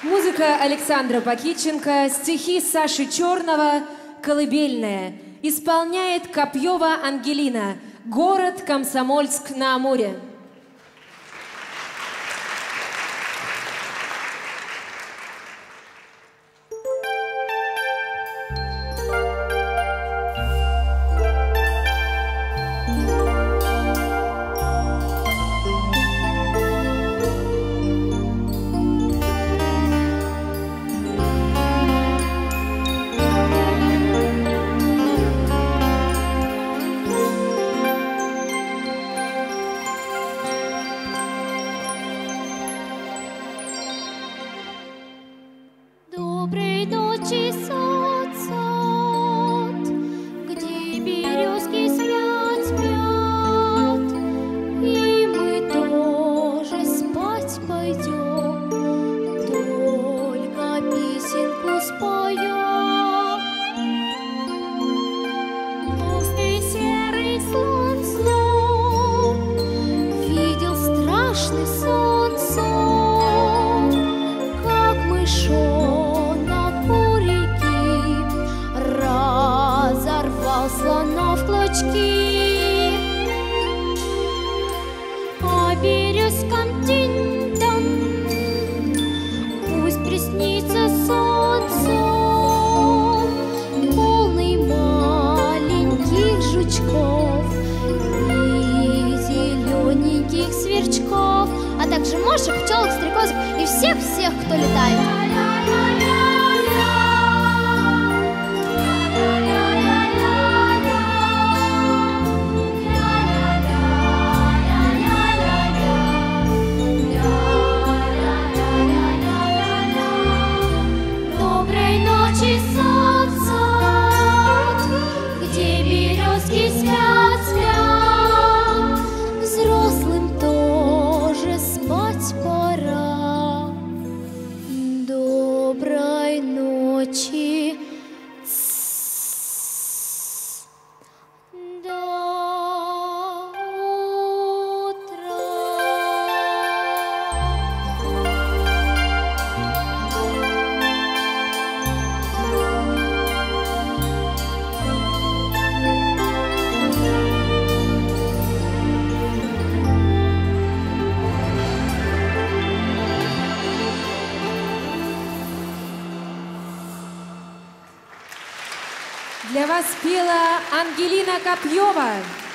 Музыка Александра Пакиченко, стихи Саши Черного, «Колыбельная». Исполняет Копьева Ангелина. Город Комсомольск-на-Амуре. Доброй ночи, сад, сад, где березки спят, спят, и мы тоже спать пойдем, только песенку споем. Толстый серый слон, слон, видел страшный сон, сон, как мышонок у реки разорвал слона в клочки. А березкам тинь-там, пусть приснится сон, сон, полный маленьких жучков и зелененьких сверчков, а также мошек, пчелок, стрекозок и всех-всех, кто летает. Доброй ночи, сад, сад, где березки спят, спят, взрослым тоже спать пора. Доброй ночи, до утра. Для вас пела Ангелина Копьева.